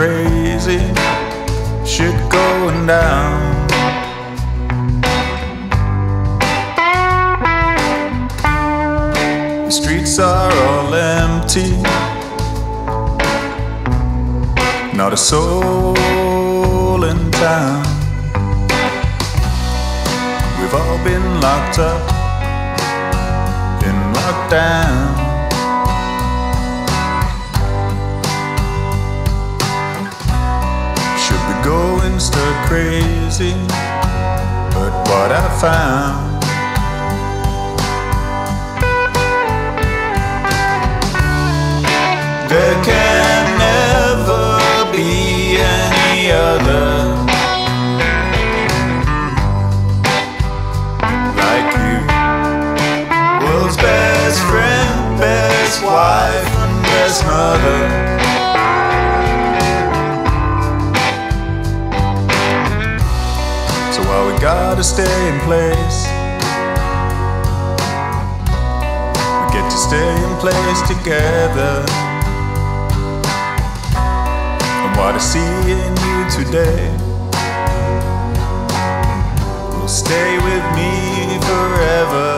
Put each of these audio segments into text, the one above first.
crazy shit going down. The streets are all empty, not a soul in town. We've all been locked up, in lockdown. Should be going stir crazy, but what I found, there can never be any other like you. World's best friend, best wife, and best mother. So while we gotta stay in place, we get to stay in place together. What I see in you today will stay with me forever.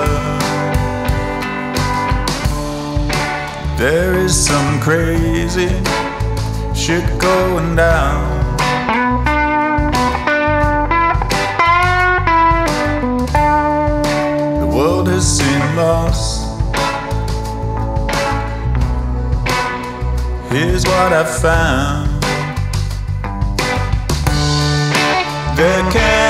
There is some crazy shit going down. The world has seen loss. Here's what I found. There can